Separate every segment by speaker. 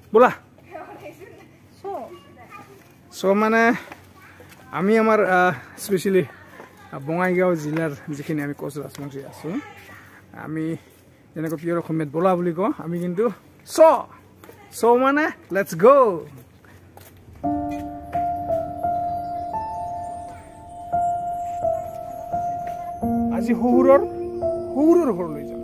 Speaker 1: बोला सो माने आमी आमार स्पेशली बङाइगाव जिल्लार जिखिनि आमी कच राजबंशी आছো आमी जेनेको पियर अखमेत बोला बुली को आमी किन्तु सो माने लेट्स गो আজি হুহুৰৰ ঘৰলৈ যাম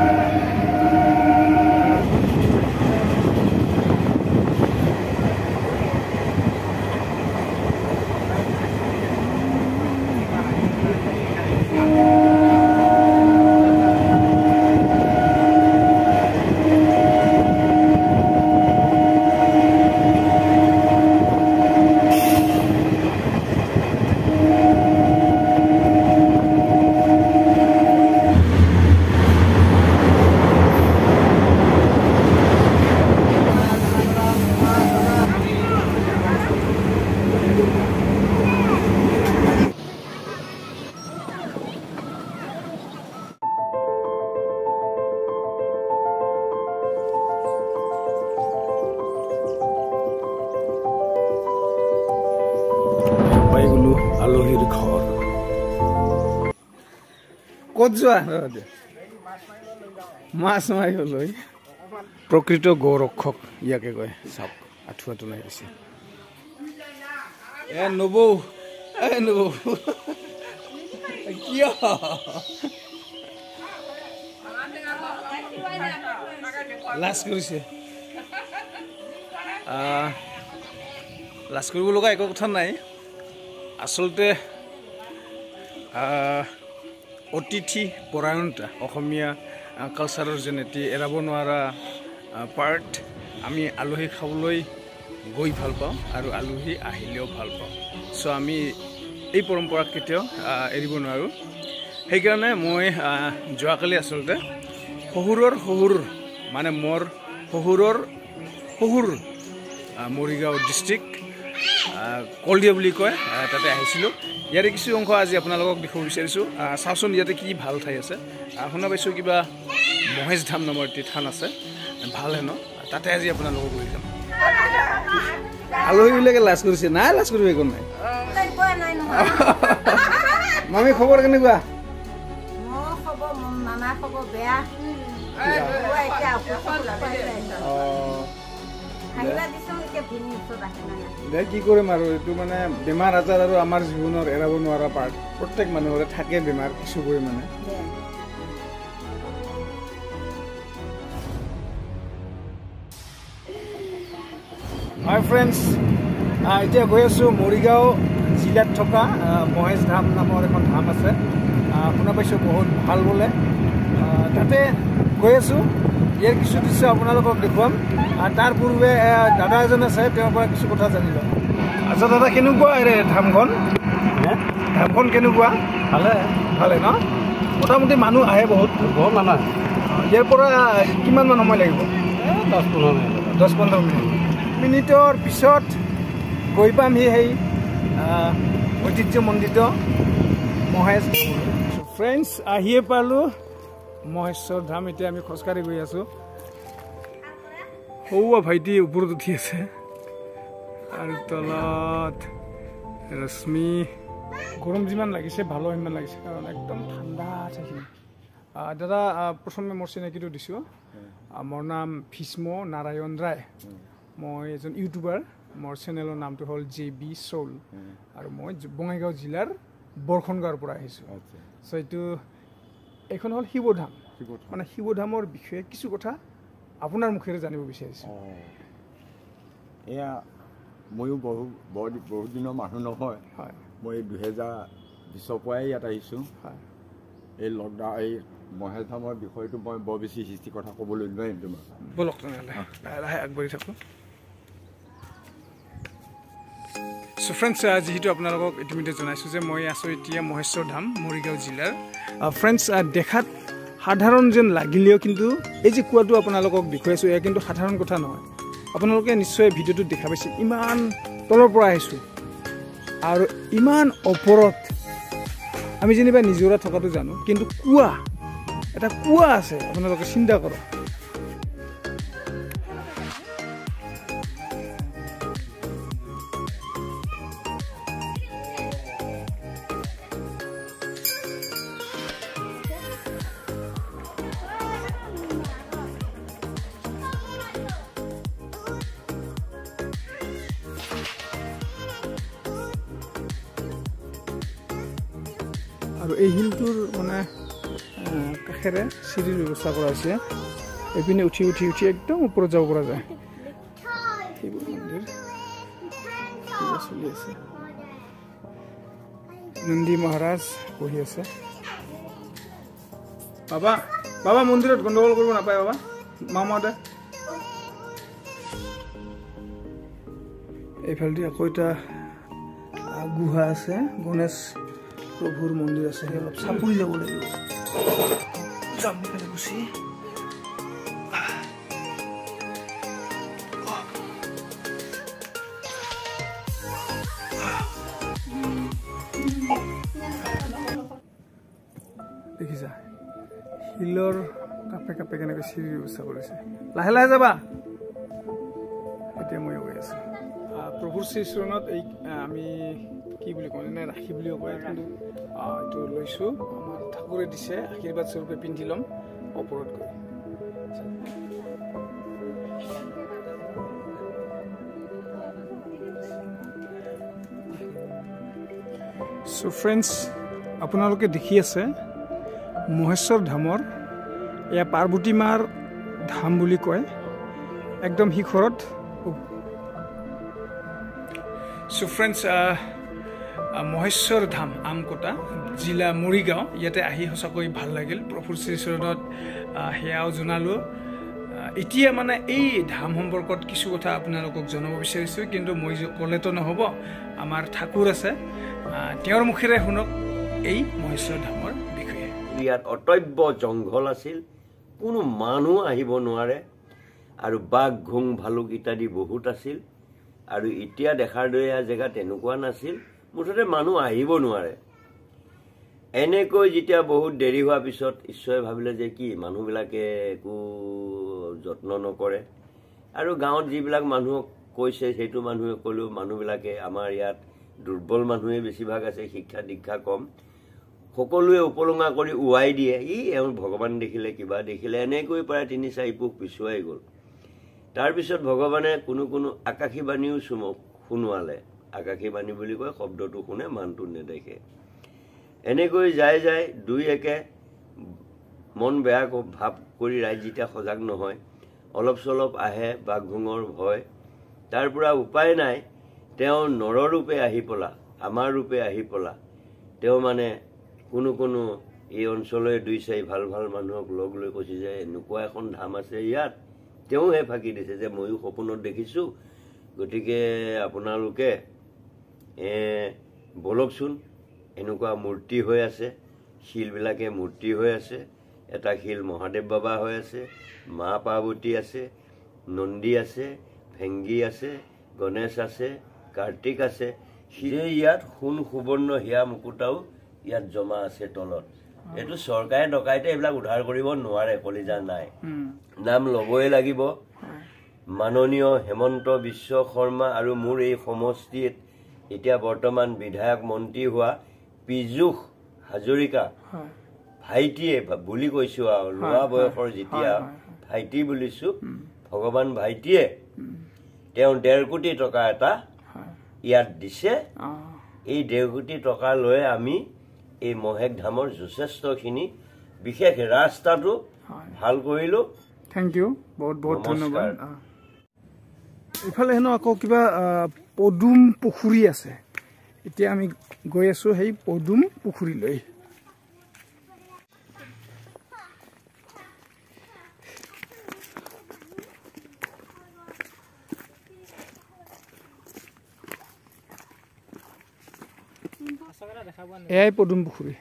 Speaker 1: আলহীৰ ঘৰ ক'ত যোৱা মাছ মাৰিবলৈ প্ৰকৃত গৌৰক্ষক ইয়াকে কয় চাওক আঁঠুৱাটো লাগি দিছে নবৌ কিয় লাজ কৰিছে লাজ কৰিব লগা একো কথা নাই আসলতে অতিথি পৰায়ণতা অসমীয়া কালচাৰৰ যেনেটি এৰাব নোৱাৰা পাৰ্ট আমি আলহী খাবলৈ গৈ ভাল পাওঁ আৰু আলহী আহিলেও ভাল পাওঁ সো আমি এই পৰম্পৰা কেতিয়াও এৰিব নোৱাৰোঁ সেইকাৰণে মই যোৱাকালি আসলতে শহুৰৰ মানে মোৰ শহুৰৰ মৰিগাঁও ডিষ্ট্ৰিক্ট কলদিয়া বুলি কয় তাতে আহিছিলোঁ ইয়াৰে কিছু অংশ আজি আপোনালোকক দেখুৱাব বিচাৰিছোঁ চাওঁচোন ইয়াতে কি ভাল ঠাই আছে শুনা পাইছোঁ কিবা মহেশ ধাম নামৰ এটি থান আছে ভাল হেনো তাতে আজি আপোনালোকক লৈ যাম আলহীবিলাকে লাজ কৰিছে নাই লাজ কৰিব একো নাই মামী খবৰ কেনেকুৱা কি কৰিম আৰু এইটো মানে বেমাৰ আজাৰ আৰু আমাৰ জীৱনৰ এৰাব নোৱাৰা পাৰ্ট প্ৰত্যেক মানুহৰে থাকে বেমাৰ কিছু পৰিমাণে হাই ফ্ৰেণ্ডছ এতিয়া গৈ আছোঁ মৰিগাঁও জিলাত থকা মহেশ ধাম নামৰ এখন ধাম আছে শুনা পাইছোঁ বহুত ভাল বোলে তাতে গৈ আছোঁ ইয়াৰ কিছু দৃশ্য আপোনালোকক দেখুৱাম তাৰ পূৰ্বে দাদা এজন আছে তেওঁৰ পৰা কিছু কথা জানি লওঁ আচ্ছা দাদা কেনেকুৱা এৰে ধামখন কেনেকুৱা ভালে ন মোটামুটি মানুহ আহে বহুত মানুহ ইয়াৰ পৰা কিমান মান সময় লাগিব 10-15 মিনিটৰ পিছত গৈ পামহি সেই ঐতিহ্যমণ্ডিত মহেশ ফ্ৰেণ্ডছ আহিয়ে পালোঁ মহেশ্বৰ ধাম এতিয়া আমি খোজকাঢ়ি গৈ আছোঁ সৌৱা ভাইটি ওপৰত উঠি আছে আৰু তলত ৰশ্মি গৰম যিমান লাগিছে ভালো সিমান লাগিছে কাৰণ একদম ঠাণ্ডা ঠাইখিনি দাদা প্ৰথমে মোৰ চিনাকিটো দিছোঁ মোৰ নাম ভীষ্ম নাৰায়ণ ৰায় মই এজন ইউটিউবাৰ মোৰ চেনেলৰ নামটো হ'ল JB Soul আৰু মই বঙাইগাঁও জিলাৰ বৰখনগাঁৱৰ পৰা আহিছোঁ চ' এইখন হ'ল শিৱধাম মানে শিৱধামৰ বিষয়ে কিছু কথা আপোনাৰ মুখেৰে জানিব বিচাৰিছোঁ
Speaker 2: এয়া ময়ো বহুত দিনৰ মানুহ নহয়
Speaker 1: হয়
Speaker 2: মই 2020 পৰাই ইয়াত আহিছোঁ হয় এই লকডাউন এই মহেশ ধামৰ বিষয়টো মই বৰ বেছি হিষ্ট্ৰী কথা ক'বলৈ নোৱাৰিম তোমাক
Speaker 1: বলক তেনেহ'লে লাহে আগবাঢ়ি থাকোঁ সো ফ্ৰেণ্ডছ যেহেতু আপোনালোকক ইতিমধ্যে জনাইছোঁ যে মই আছোঁ এতিয়া মহেশ্বৰ ধাম মৰিগাঁও জিলাৰ ফ্ৰেণ্ডছ দেখাত সাধাৰণ যেন লাগিলেও কিন্তু এই যে কোৱাটো আপোনালোকক দেখুৱাইছোঁ এয়া কিন্তু সাধাৰণ কথা নহয় আপোনালোকে নিশ্চয় ভিডিঅ'টোত দেখা পাইছে ইমান তলৰ পৰা আহিছোঁ আৰু ইমান ওপৰত আমি যেনিবা নিজৰা থকাটো জানো কিন্তু এটা কুয়া আছে আপোনালোকে চিন্তা কৰক আৰু এই হিলটোৰ মানে কাষেৰে চিৰিৰ ব্যৱস্থা কৰা হৈছে এইপিনে উঠি উঠি উঠি একদম ওপৰত যাব পৰা যায় শিৱ মন্দিৰ চলি আছে নন্দী মহাৰাজ বহি আছে বাবা বাবা মন্দিৰত গণ্ডগোল কৰিব নাপায় বাবা মামাহঁতে এইফালেদি আকৌ এটা গুহা আছে গণেশ প্ৰভুৰ মন্দিৰ আছে অলপ চাপৰি যাব লাগিব যাম এইফালে গুচি দেখিছা শিলৰ কাপে কাপে কেনেকৈ চিৰিৰ ব্যৱস্থা কৰিছে লাহে লাহে যাবা এতিয়া মই গৈ আছো প্ৰভুৰ শ্ৰীচৰণত এই আমি কি বুলি কওঁ এনে ৰাখি বুলিও কয় কিন্তু এইটো লৈছোঁ আমাৰ ঠাকুৰে দিছে আশীৰ্বাদ স্বৰূপে পিন্ধি ল'ম ওপৰত গৈ চ' ফ্ৰেণ্ডছ আপোনালোকে দেখি আছে মহেশ্বৰ ধামৰ এয়া পাৰ্বতী মাৰ ধাম বুলি কয় একদম শিখৰত চ' ফ্ৰেণ্ডছ মহেশ্বৰ ধাম আমকোটা জিলা মৰিগাঁও ইয়াতে আহি সঁচাকৈ ভাল লাগিল প্ৰভুৰ শ্ৰীচৰণত সেয়াও জনালোঁ এতিয়া মানে এই ধাম সম্পৰ্কত কিছু কথা আপোনালোকক জনাব বিচাৰিছোঁ কিন্তু মই ক'লেতো নহ'ব আমাৰ ঠাকুৰ আছে তেওঁৰ মুখেৰে শুনক এই মহেশ্বৰ ধামৰ বিষয়ে
Speaker 3: ইয়াত অটব্য জংঘল আছিল কোনো মানুহ আহিব নোৱাৰে আৰু বাঘ ঘোং ভালুক ইত্যাদি বহুত আছিল আৰু এতিয়া দেখাৰ দৰে জেগা তেনেকুৱা নাছিল মুঠতে মানুহ আহিব নোৱাৰে এনেকৈ যেতিয়া বহুত দেৰি হোৱাৰ পিছত ঈশ্বৰে ভাবিলে যে কি মানুহবিলাকে একো যত্ন নকৰে আৰু গাঁৱত যিবিলাক মানুহক কৈছে সেইটো মানুহে ক'লেও মানুহবিলাকে আমাৰ ইয়াত দুৰ্বল মানুহে বেছিভাগ আছে শিক্ষা দীক্ষা কম সকলোৱে উপলঙা কৰি উৱাই দিয়ে এওঁ ভগৱান দেখিলে কিবা দেখিলে এনেকৈ প্ৰায় ৩-৪ পুহ পিছুৱাই গ'ল তাৰপিছত ভগৱানে কোনো কোনো আকাশী বাণীও শুনোৱালে আকাশী বাণী বুলি কয় শব্দটো শুনে মানটো নেদেখে এনেকৈ যায় যায় দুই একে মন বেয়া ভাৱ কৰি ৰাইজ যেতিয়া সজাগ নহয় অলপ চলপ আহে বাঘ ঘোঙৰ ভয় তাৰ পৰা উপায় নাই তেওঁ নৰৰূপে আহি পলা আমাৰ ৰূপে আহি পলা তেওঁ মানে কোনো কোনো এই অঞ্চললৈ 2-4 ভাল ভাল মানুহক লগ লৈ কৈছে যে এনেকুৱা এখন ধাম আছে ইয়াত তেওঁহে ফাঁকি দিছে যে ময়ো সপোনত দেখিছোঁ গতিকে আপোনালোকে বলকচোন এনেকুৱা মূৰ্তি হৈ আছে শিলবিলাকে মূৰ্তি হৈ আছে এটা শিল মহাদেৱ বাবা হৈ আছে মা পাৰ্বতী আছে নন্দী আছে ভেংগী আছে গণেশ আছে কাৰ্তিক আছে সিয়ে ইয়াত সোণ সুবৰ্ণ হিয়া মুকুটাও ইয়াত জমা আছে তলত এইটো চৰকাৰে ডকাইতে এইবিলাক উদ্ধাৰ কৰিব নোৱাৰে কলিজা নাই নাম ল'বই লাগিব মাননীয় হেমন্ত বিশ্ব শৰ্মা আৰু মোৰ এই সমষ্টিত এতিয়া বৰ্তমান বিধায়ক মন্ত্ৰী হোৱা পীযুষ হাজৰিকা ভাইটিয়ে বুলি কৈছোঁ আৰু লোৱা বয়সৰ যেতিয়া ভাইটি বুলিছোঁ ভগৱান ভাইটিয়ে তেওঁ 1.5 কোটি টকা এটা ইয়াত দিছে এই 1.5 কোটি টকা লৈ আমি এই মহেশ ধামৰ যথেষ্টখিনি বিশেষ ৰাস্তাটো ভাল কৰিলোঁ
Speaker 1: থেংক ইউ বহুত বহুত ধন্যবাদ ইফালে হেনো আকৌ কিবা পদুম পুখুৰী আছে এতিয়া আমি গৈ আছোঁ সেই পদুম পুখুৰীলৈ এয়াই পদুম পুখুৰী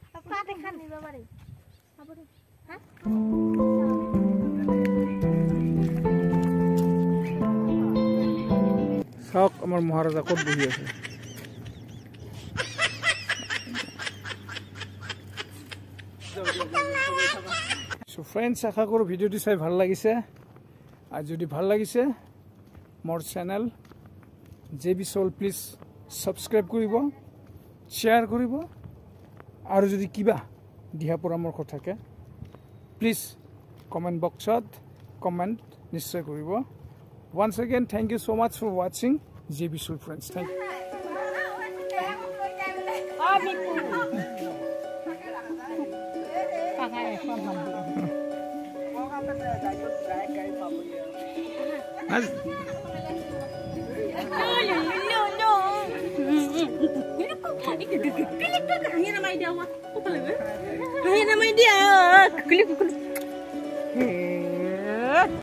Speaker 1: চাওক আমাৰ মহাৰাজা ক'ত বহি আছে সো ফ্ৰেণ্ডছ আশা কৰোঁ ভিডিঅ'টি চাই ভাল লাগিছে আৰু যদি ভাল লাগিছে মোৰ channel JB Soul please subscribe কৰিব শ্বেয়াৰ কৰিব আৰু যদি কিবা দিহা পৰামৰ্শ থাকে প্লিজ কমেণ্ট বক্সত কমেণ্ট নিশ্চয় কৰিব once again thank you so much for watching JB Soul friends thank you
Speaker 4: Ini namanya dia.